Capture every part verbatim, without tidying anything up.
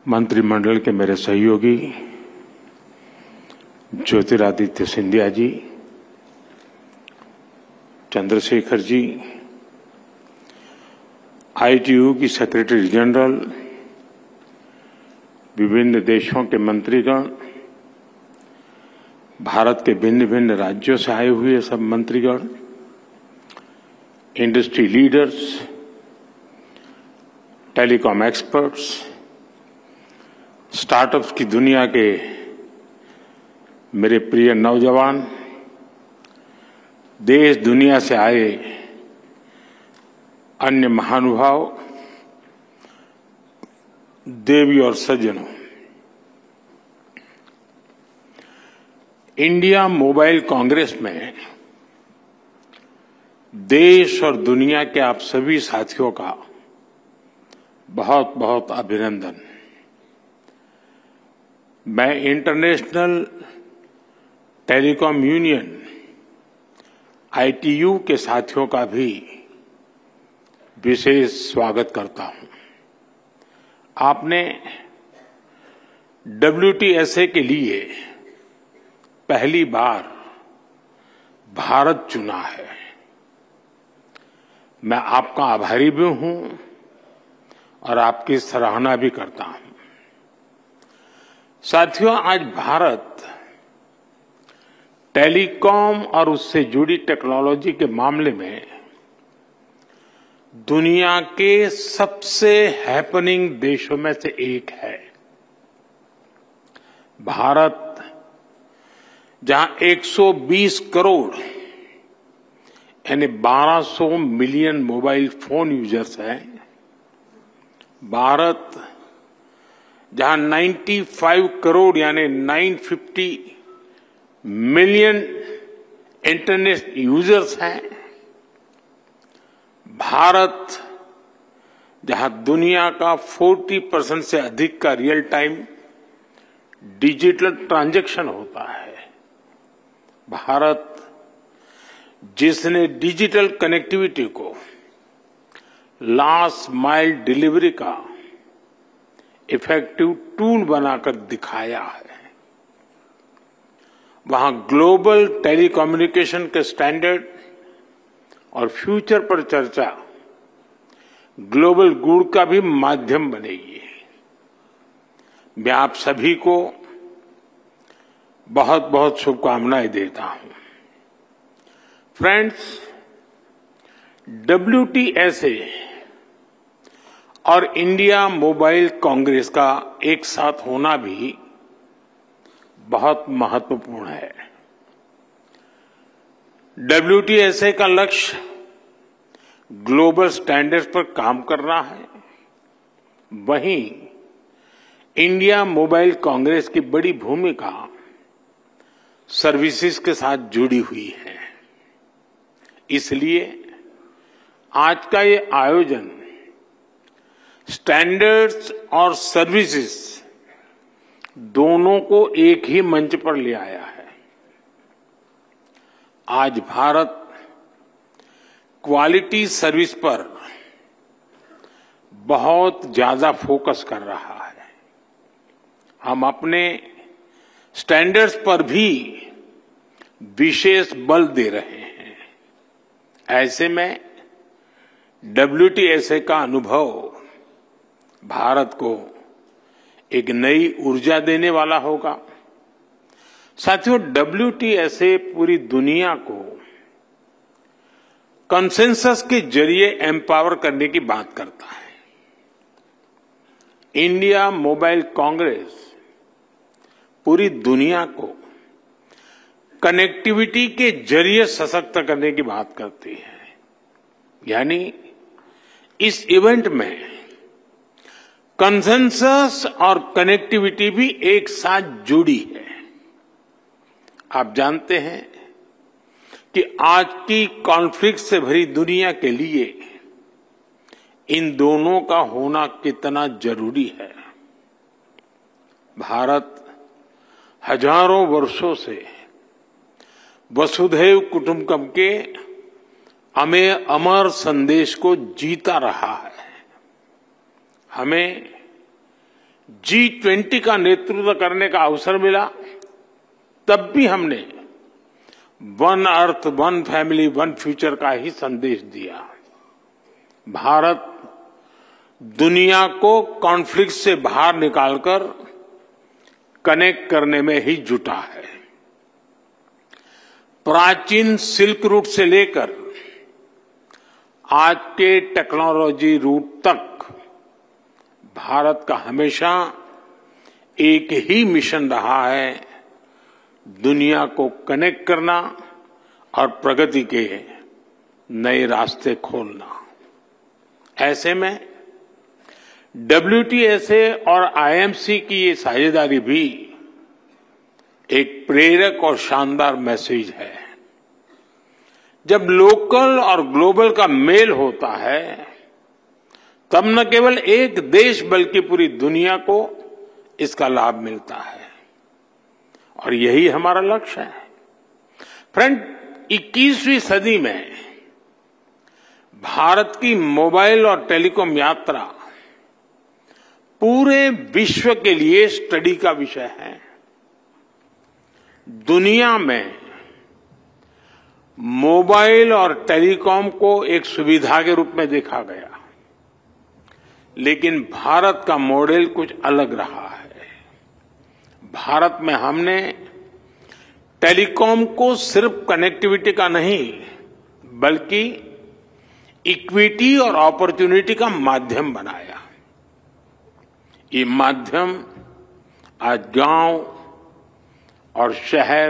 मंत्रिमंडल के मेरे सहयोगी Jyotiraditya Scindia ji, Chandrashekhar ji, I T U की सेक्रेटरी जनरल, विभिन्न देशों के मंत्रीगण, भारत के भिन्न भिन्न राज्यों से आए हुए सब मंत्रीगण, industry leaders, telecom experts, startups की दुनिया के मेरे प्रिय नौजवान, देश दुनिया से आए अन्य महानुभाव, देवी और सज्जनों, इंडिया मोबाइल कांग्रेस में देश और दुनिया के आप सभी साथियों का बहुत बहुत अभिनंदन। मैं international telecom union I T U के साथियों का भी विशेष स्वागत करता हूं। आपने डब्ल्यू टी एस ए के लिए पहली बार भारत चुना है। मैं आपका आभारी भी हूं और आपकी सराहना भी करता हूं। साथियों, आज भारत टेलीकॉम और उससे जुड़ी टेक्नोलॉजी के मामले में दुनिया के सबसे हैपनिंग देशों में से एक है। भारत जहां एक सौ बीस करोड़ यानी बारह सौ मिलियन मोबाइल फोन यूजर्स हैं, भारत जहां पचानवे करोड़ यानी नौ सौ पचास मिलियन इंटरनेट यूजर्स हैं, भारत जहां दुनिया का चालीस परसेंट से अधिक का रियल टाइम डिजिटल ट्रांजैक्शन होता है, भारत जिसने डिजिटल कनेक्टिविटी को लास्ट माइल डिलीवरी का इफेक्टिव टूल बनाकर दिखाया है, वहां ग्लोबल टेलीकम्युनिकेशन के स्टैंडर्ड और फ्यूचर पर चर्चा ग्लोबल गुड का भी माध्यम बनेगी। मैं आप सभी को बहुत बहुत शुभकामनाएं देता हूं। Friends, W T S A और इंडिया मोबाइल कांग्रेस का एक साथ होना भी बहुत महत्वपूर्ण है। डब्ल्यू टी एस ए का लक्ष्य ग्लोबल स्टैंडर्ड्स पर काम करना है, वहीं इंडिया मोबाइल कांग्रेस की बड़ी भूमिका सर्विसेज के साथ जुड़ी हुई है। इसलिए आज का ये आयोजन स्टैंडर्ड्स और सर्विसेज दोनों को एक ही मंच पर ले आया है। आज भारत क्वालिटी सर्विस पर बहुत ज्यादा फोकस कर रहा है। हम अपने स्टैंडर्ड्स पर भी विशेष बल दे रहे हैं। ऐसे में डब्ल्यू टी एस ए का अनुभव भारत को एक नई ऊर्जा देने वाला होगा। साथियों, डब्ल्यू टी एस ए पूरी दुनिया को कंसेंसस के जरिए एम्पावर करने की बात करता है। इंडिया मोबाइल कांग्रेस पूरी दुनिया को कनेक्टिविटी के जरिए सशक्त करने की बात करती है। यानी इस इवेंट में कंसेंसस और कनेक्टिविटी भी एक साथ जुड़ी है। आप जानते हैं कि आज की कॉन्फ्लिक्ट से भरी दुनिया के लिए इन दोनों का होना कितना जरूरी है। भारत हजारों वर्षों से वसुधैव कुटुंबकम के हमें अमर संदेश को जीता रहा है। हमें जी ट्वेंटी का नेतृत्व करने का अवसर मिला, तब भी हमने one earth, one family, one future का ही संदेश दिया। भारत दुनिया को कॉन्फ्लिक्ट से बाहर निकालकर कनेक्ट करने में ही जुटा है। प्राचीन सिल्क रूट से लेकर आज के टेक्नोलॉजी रूट तक भारत का हमेशा एक ही मिशन रहा है, दुनिया को कनेक्ट करना और प्रगति के नए रास्ते खोलना। ऐसे में डब्ल्यू टी एस ए और आई एम सी की ये साझेदारी भी एक प्रेरक और शानदार मैसेज है। जब लोकल और ग्लोबल का मेल होता है, तब न केवल एक देश बल्कि पूरी दुनिया को इसका लाभ मिलता है, और यही हमारा लक्ष्य है। फ्रेंड, इक्कीसवीं सदी में भारत की मोबाइल और टेलीकॉम यात्रा पूरे विश्व के लिए स्टडी का विषय है। दुनिया में मोबाइल और टेलीकॉम को एक सुविधा के रूप में देखा गया, लेकिन भारत का मॉडल कुछ अलग रहा है। भारत में हमने टेलीकॉम को सिर्फ कनेक्टिविटी का नहीं, बल्कि इक्विटी और अपॉर्चुनिटी का माध्यम बनाया। ये माध्यम आज गांव और शहर,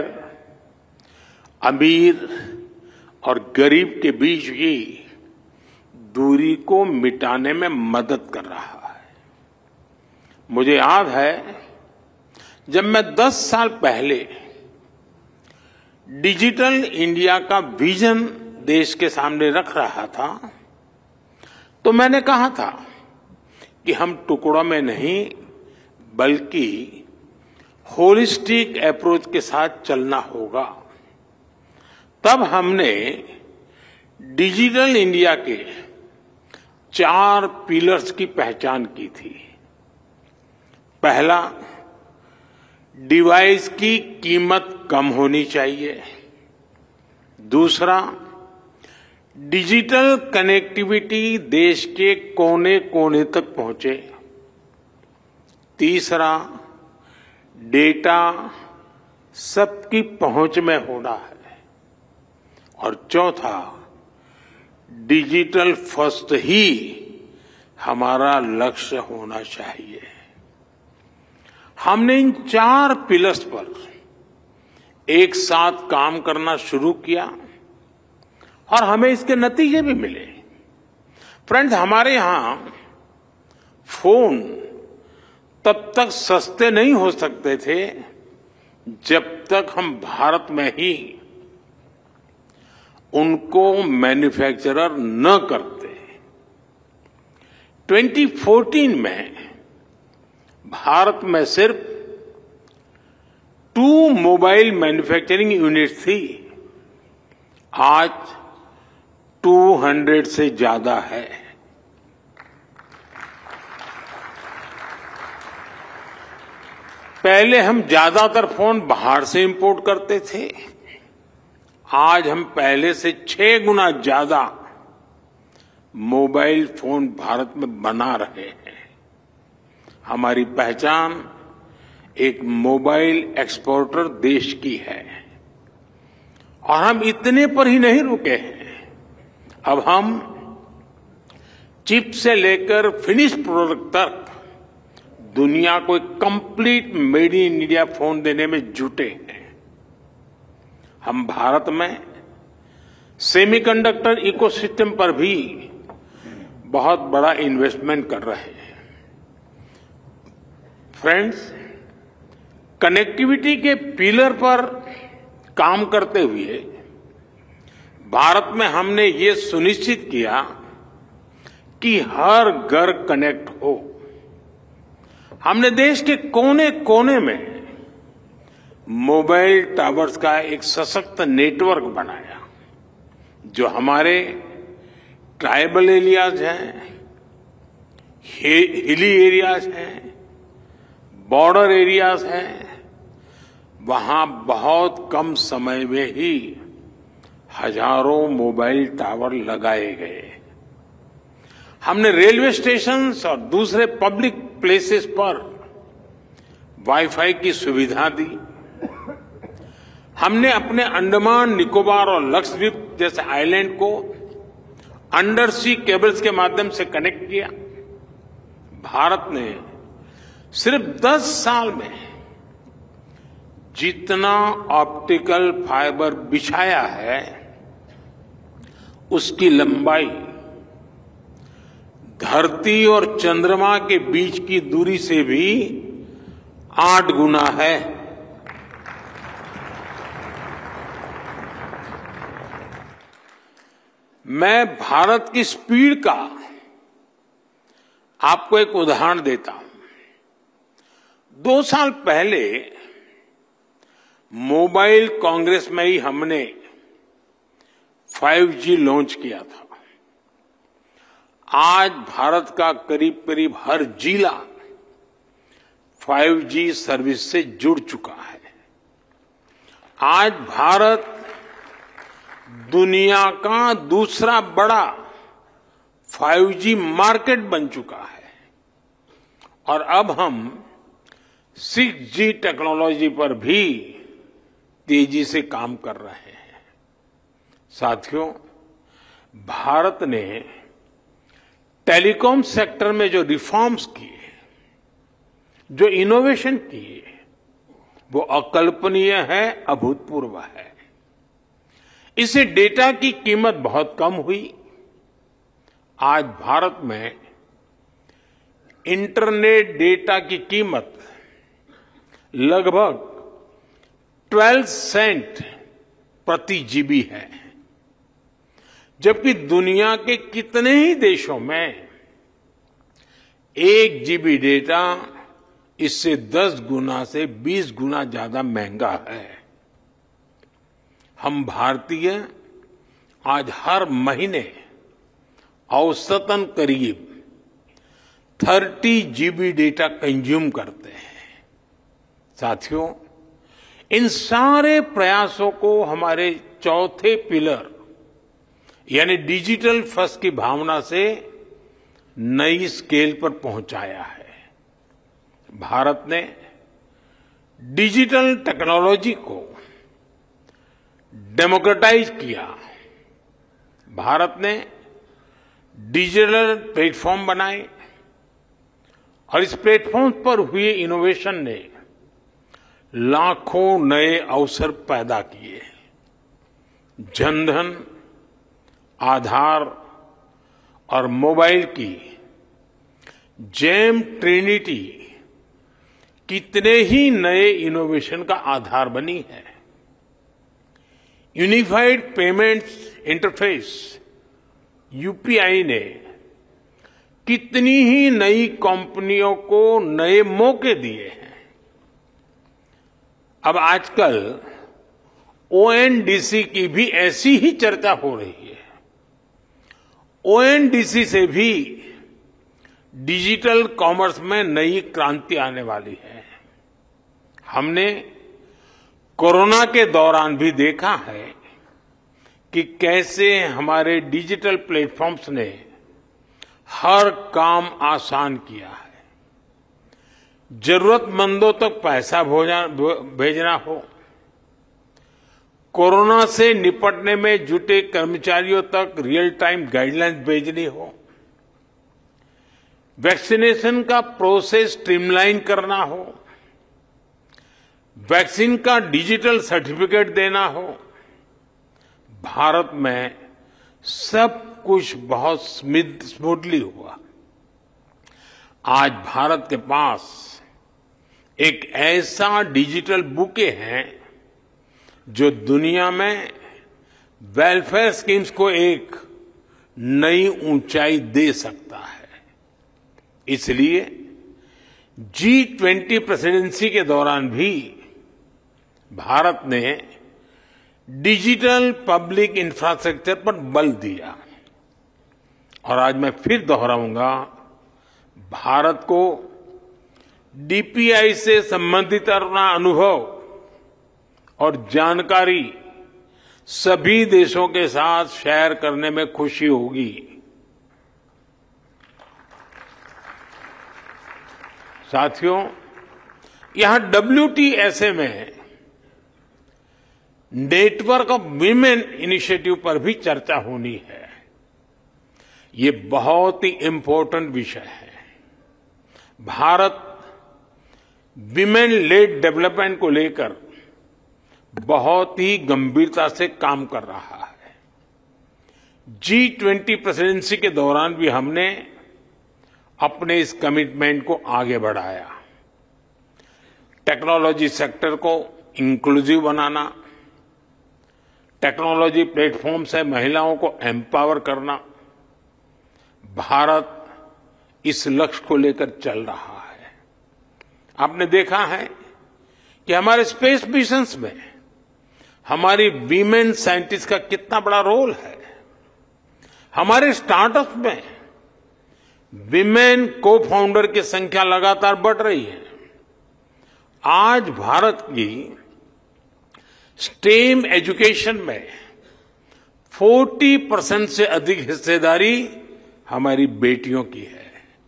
अमीर और गरीब के बीच की दूरी को मिटाने में मदद कर रहा है। मुझे याद है, जब मैं दस साल पहले डिजिटल इंडिया का विजन देश के सामने रख रहा था, तो मैंने कहा था कि हम टुकड़ों में नहीं बल्कि होलिस्टिक अप्रोच के साथ चलना होगा। तब हमने डिजिटल इंडिया के चार पिलर्स की पहचान की थी। पहला, डिवाइस की कीमत कम होनी चाहिए। दूसरा, डिजिटल कनेक्टिविटी देश के कोने कोने तक पहुंचे। तीसरा, डेटा सबकी पहुंच में होना है। और चौथा, डिजिटल फर्स्ट ही हमारा लक्ष्य होना चाहिए। हमने इन चार पिलर्स पर एक साथ काम करना शुरू किया और हमें इसके नतीजे भी मिले। फ्रेंड्स, हमारे यहां फोन तब तक सस्ते नहीं हो सकते थे जब तक हम भारत में ही उनको मैन्युफैक्चरर न करते। दो हज़ार चौदह में भारत में सिर्फ टू मोबाइल मैन्युफैक्चरिंग यूनिट थी, आज दो सौ से ज्यादा है। पहले हम ज्यादातर फोन बाहर से इंपोर्ट करते थे, आज हम पहले से छह गुना ज्यादा मोबाइल फोन भारत में बना रहे हैं। हमारी पहचान एक मोबाइल एक्सपोर्टर देश की है, और हम इतने पर ही नहीं रुके हैं। अब हम चिप से लेकर फिनिश प्रोडक्ट तक दुनिया को एक complete made in India phone देने में जुटे हैं। हम भारत में सेमीकंडक्टर इकोसिस्टम पर भी बहुत बड़ा इन्वेस्टमेंट कर रहे हैं। फ्रेंड्स, कनेक्टिविटी के पिलर पर काम करते हुए भारत में हमने ये सुनिश्चित किया कि हर घर कनेक्ट हो। हमने देश के कोने कोने में मोबाइल टावर्स का एक सशक्त नेटवर्क बनाया, जो हमारे ट्राइबल एरियाज हैं, हिली एरियाज हैं, बॉर्डर एरियाज हैं, वहां बहुत कम समय में ही हजारों मोबाइल टावर लगाए गए। हमने रेलवे स्टेशन और दूसरे पब्लिक प्लेसेस पर वाईफाई की सुविधा दी। हमने अपने अंडमान निकोबार और लक्षद्वीप जैसे आइलैंड को अंडर सी केबल्स के माध्यम से कनेक्ट किया। भारत ने सिर्फ दस साल में जितना ऑप्टिकल फाइबर बिछाया है, उसकी लंबाई धरती और चंद्रमा के बीच की दूरी से भी आठ गुना है। मैं भारत की स्पीड का आपको एक उदाहरण देता हूं। दो साल पहले मोबाइल कांग्रेस में ही हमने फाइव जी लॉन्च किया था। आज भारत का करीब करीब हर जिला फाइव जी सर्विस से जुड़ चुका है। आज भारत दुनिया का दूसरा बड़ा फाइव जी मार्केट बन चुका है और अब हम सिक्स जी टेक्नोलॉजी पर भी तेजी से काम कर रहे हैं। साथियों, भारत ने टेलीकॉम सेक्टर में जो रिफॉर्म्स किए, जो इनोवेशन किए, वो अकल्पनीय है, अभूतपूर्व है। इससे डेटा की कीमत बहुत कम हुई। आज भारत में इंटरनेट डेटा की कीमत लगभग बारह सेंट प्रति जीबी है, जबकि दुनिया के कितने ही देशों में एक जीबी डेटा इससे दस गुना से बीस गुना ज्यादा महंगा है। हम भारतीय आज हर महीने औसतन करीब तीस जीबी डेटा कंज्यूम करते हैं। साथियों, इन सारे प्रयासों को हमारे चौथे पिलर यानी डिजिटल फर्स्ट की भावना से नई स्केल पर पहुंचाया है। भारत ने डिजिटल टेक्नोलॉजी को डेमोक्रेटाइज किया। भारत ने डिजिटल प्लेटफॉर्म बनाए और इस प्लेटफॉर्म पर हुए इनोवेशन ने लाखों नए अवसर पैदा किए। जनधन, आधार और मोबाइल की जेम ट्रिनिटी कितने ही नए इनोवेशन का आधार बनी है। यूनिफाइड पेमेंट्स इंटरफेस यूपीआई ने कितनी ही नई कंपनियों को नए मौके दिए हैं। अब आजकल ओएनडीसी की भी ऐसी ही चर्चा हो रही है। ओएनडीसी से भी डिजिटल कॉमर्स में नई क्रांति आने वाली है। हमने कोरोना के दौरान भी देखा है कि कैसे हमारे डिजिटल प्लेटफॉर्म्स ने हर काम आसान किया है। जरूरतमंदों तक पैसा भेजना हो, कोरोना से निपटने में जुटे कर्मचारियों तक रियल टाइम गाइडलाइंस भेजनी हो, वैक्सीनेशन का प्रोसेस स्ट्रीमलाइन करना हो, वैक्सीन का डिजिटल सर्टिफिकेट देना हो, भारत में सब कुछ बहुत स्मूथली हुआ। आज भारत के पास एक ऐसा डिजिटल बुके है जो दुनिया में वेलफेयर स्कीम्स को एक नई ऊंचाई दे सकता है। इसलिए जी ट्वेंटी प्रेसिडेंसी के दौरान भी भारत ने डिजिटल पब्लिक इंफ्रास्ट्रक्चर पर बल दिया और आज मैं फिर दोहराऊंगा, भारत को डीपीआई से संबंधित अपना अनुभव और जानकारी सभी देशों के साथ शेयर करने में खुशी होगी। साथियों, यहां डब्ल्यूटीएसए में नेटवर्क ऑफ वीमेन इनिशिएटिव पर भी चर्चा होनी है। ये बहुत ही इम्पोर्टेंट विषय है। भारत वीमेन लेड डेवलपमेंट को लेकर बहुत ही गंभीरता से काम कर रहा है। जी ट्वेंटी प्रेसिडेंसी के दौरान भी हमने अपने इस कमिटमेंट को आगे बढ़ाया। टेक्नोलॉजी सेक्टर को इंक्लूसिव बनाना, टेक्नोलॉजी प्लेटफॉर्म से महिलाओं को एम्पावर करना, भारत इस लक्ष्य को लेकर चल रहा है। आपने देखा है कि हमारे स्पेस मिशंस में हमारी वीमेन साइंटिस्ट का कितना बड़ा रोल है। हमारे स्टार्टअप में विमेन को फाउंडर की संख्या लगातार बढ़ रही है। आज भारत की स्टेम एजुकेशन में चालीस परसेंट से अधिक हिस्सेदारी हमारी बेटियों की है।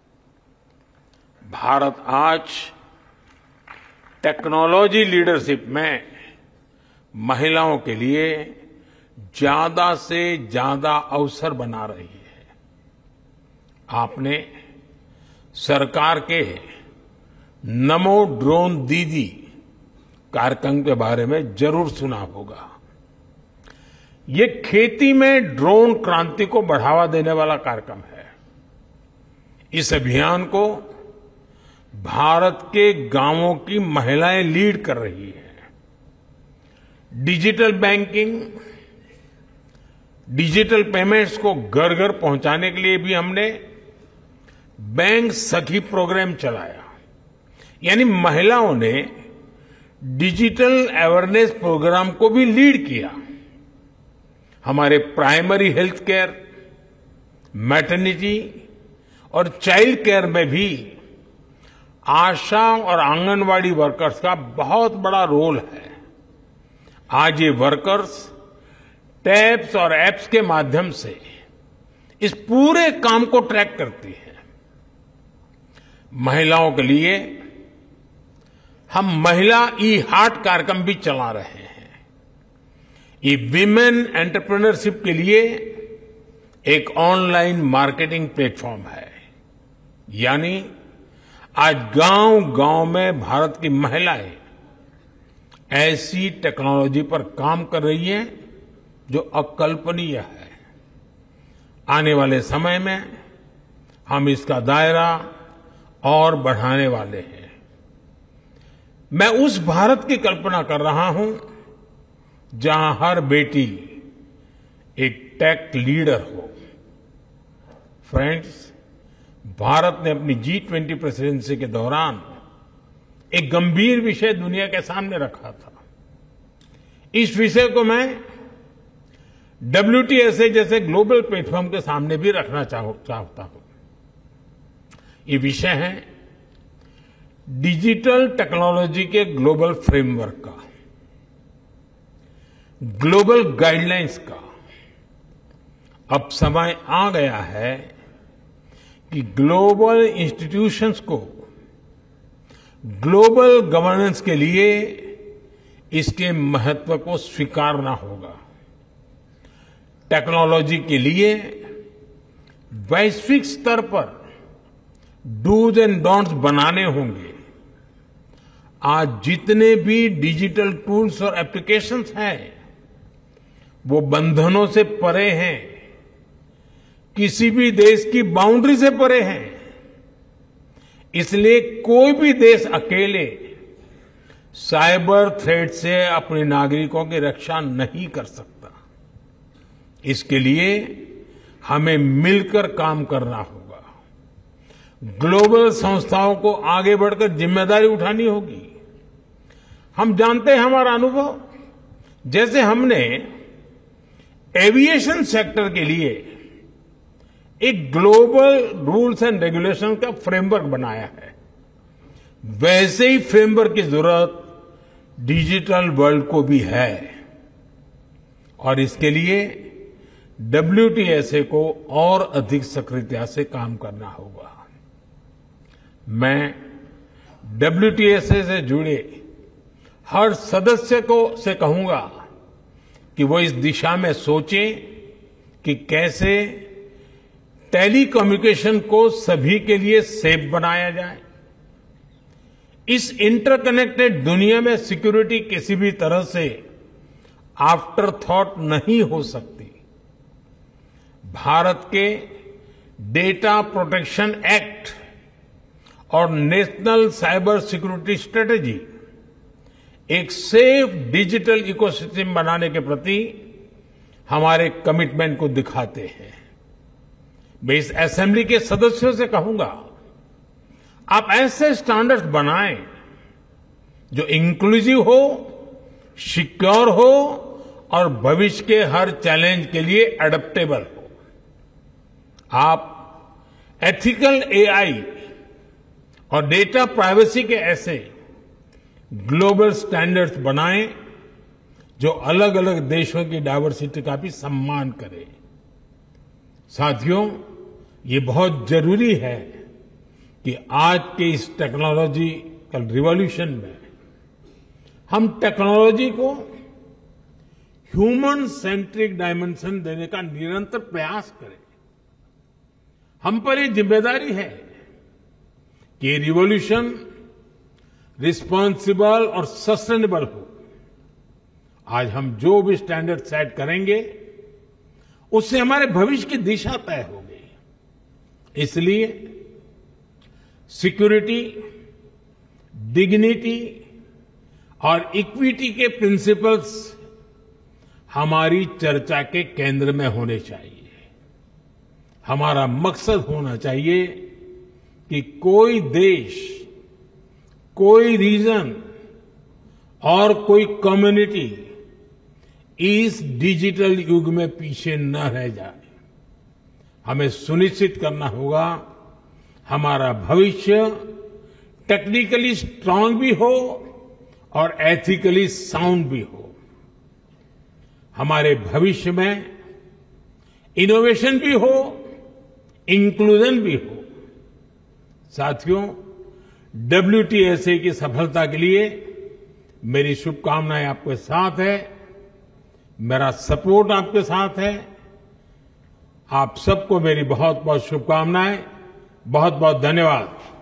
भारत आज टेक्नोलॉजी लीडरशिप में महिलाओं के लिए ज्यादा से ज्यादा अवसर बना रही है। आपने सरकार के नमो ड्रोन दीदी कार्यक्रम के बारे में जरूर सुना होगा। ये खेती में ड्रोन क्रांति को बढ़ावा देने वाला कार्यक्रम है। इस अभियान को भारत के गांवों की महिलाएं लीड कर रही हैं। डिजिटल बैंकिंग, डिजिटल पेमेंट्स को घर घर पहुंचाने के लिए भी हमने बैंक सखी प्रोग्राम चलाया। यानी महिलाओं ने डिजिटल अवेयरनेस प्रोग्राम को भी लीड किया। हमारे प्राइमरी हेल्थ केयर, मैटरनिटी और चाइल्ड केयर में भी आशा और आंगनवाड़ी वर्कर्स का बहुत बड़ा रोल है। आज ये वर्कर्स टैब्स और एप्स के माध्यम से इस पूरे काम को ट्रैक करती है। महिलाओं के लिए हम महिला ई हार्ट कार्यक्रम भी चला रहे हैं। ये विमेन एंटरप्रेन्योरशिप के लिए एक ऑनलाइन मार्केटिंग प्लेटफॉर्म है। यानी आज गांव-गांव में भारत की महिलाएं ऐसी टेक्नोलॉजी पर काम कर रही हैं जो अकल्पनीय है। आने वाले समय में हम इसका दायरा और बढ़ाने वाले हैं। मैं उस भारत की कल्पना कर रहा हूं जहां हर बेटी एक टेक लीडर हो। फ्रेंड्स, भारत ने अपनी जी ट्वेंटी प्रेसिडेंसी के दौरान एक गंभीर विषय दुनिया के सामने रखा था। इस विषय को मैं डब्ल्यूटीएसए जैसे ग्लोबल प्लेटफॉर्म के सामने भी रखना चाहता हूं। ये विषय है डिजिटल टेक्नोलॉजी के ग्लोबल फ्रेमवर्क का, ग्लोबल गाइडलाइंस का। अब समय आ गया है कि ग्लोबल इंस्टीट्यूशंस को ग्लोबल गवर्नेंस के लिए इसके महत्व को स्वीकारना होगा। टेक्नोलॉजी के लिए वैश्विक स्तर पर डूज एंड डोंट्स बनाने होंगे। आज जितने भी डिजिटल टूल्स और एप्लीकेशंस हैं, वो बंधनों से परे हैं, किसी भी देश की बाउंड्री से परे हैं। इसलिए कोई भी देश अकेले साइबर थ्रेट से अपने नागरिकों की रक्षा नहीं कर सकता। इसके लिए हमें मिलकर काम करना होगा। ग्लोबल संस्थाओं को आगे बढ़कर जिम्मेदारी उठानी होगी। हम जानते हैं, हमारा अनुभव, जैसे हमने एविएशन सेक्टर के लिए एक ग्लोबल रूल्स एंड रेगुलेशन का फ्रेमवर्क बनाया है, वैसे ही फ्रेमवर्क की जरूरत डिजिटल वर्ल्ड को भी है और इसके लिए डब्ल्यूटीएसए को और अधिक सक्रियता से काम करना होगा। मैं डब्ल्यूटीएसए से जुड़े हर सदस्य को से कहूंगा कि वो इस दिशा में सोचें कि कैसे टेलीकम्युनिकेशन को सभी के लिए सेफ बनाया जाए। इस इंटरकनेक्टेड दुनिया में सिक्योरिटी किसी भी तरह से आफ्टर थॉट नहीं हो सकती। भारत के डेटा प्रोटेक्शन एक्ट और नेशनल साइबर सिक्योरिटी स्ट्रेटेजी एक सेफ डिजिटल इकोसिस्टम बनाने के प्रति हमारे कमिटमेंट को दिखाते हैं। मैं इस असेंबली के सदस्यों से कहूंगा, आप ऐसे स्टैंडर्ड्स बनाएं जो इंक्लूसिव हो, सिक्योर हो और भविष्य के हर चैलेंज के लिए एडेप्टेबल हो। आप एथिकल एआई और डेटा प्राइवेसी के ऐसे ग्लोबल स्टैंडर्ड्स बनाएं जो अलग अलग देशों की डायवर्सिटी का भी सम्मान करें। साथियों, ये बहुत जरूरी है कि आज के इस टेक्नोलॉजिकल रिवॉल्यूशन में हम टेक्नोलॉजी को ह्यूमन सेंट्रिक डायमेंशन देने का निरंतर प्रयास करें। हम पर ये जिम्मेदारी है कि ये रिवॉल्यूशन रिस्पॉन्सिबल और सस्टेनेबल हो। आज हम जो भी स्टैंडर्ड सेट करेंगे उससे हमारे भविष्य की दिशा तय होगी। इसलिए सिक्योरिटी, डिग्निटी और इक्विटी के प्रिंसिपल्स हमारी चर्चा के केंद्र में होने चाहिए। हमारा मकसद होना चाहिए कि कोई देश, कोई रीजन और कोई कम्युनिटी इस डिजिटल युग में पीछे न रह जाए। हमें सुनिश्चित करना होगा हमारा भविष्य टेक्निकली स्ट्रांग भी हो और एथिकली साउंड भी हो। हमारे भविष्य में इनोवेशन भी हो, इंक्लूजन भी हो। साथियों, डब्ल्यूटीएसए की सफलता के लिए मेरी शुभकामनाएं आपके साथ है, मेरा सपोर्ट आपके साथ है। आप सबको मेरी बहुत बहुत शुभकामनाएं। बहुत बहुत धन्यवाद।